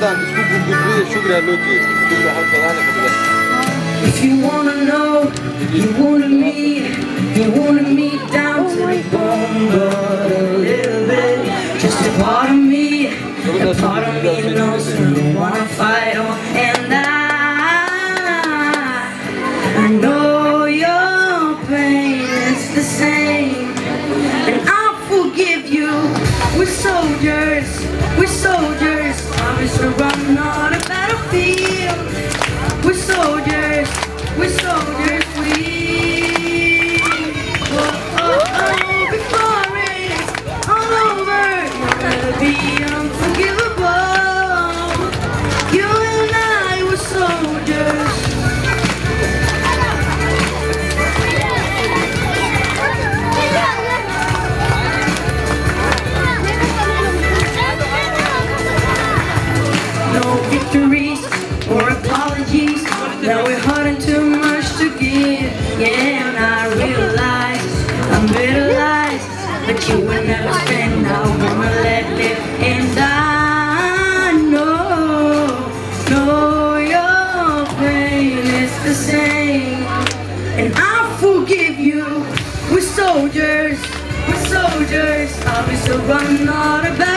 If you wanna know, you wanna meet down to the bone, but a little bit, just a part of me knows you wanna fight on, and I know your pain is the same, and I'll forgive you. We're soldiers, promise to run on a battlefield. We're soldiers, we before it's all over, you'll be unforgivable. You and I were soldiers. No victories or apologies, now we're hurting too much to give. Yeah, and I realize I'm realized that you will never spend. I wanna let live, and I know your pain is the same, and I'll forgive you. We're soldiers, I'll be so run all about.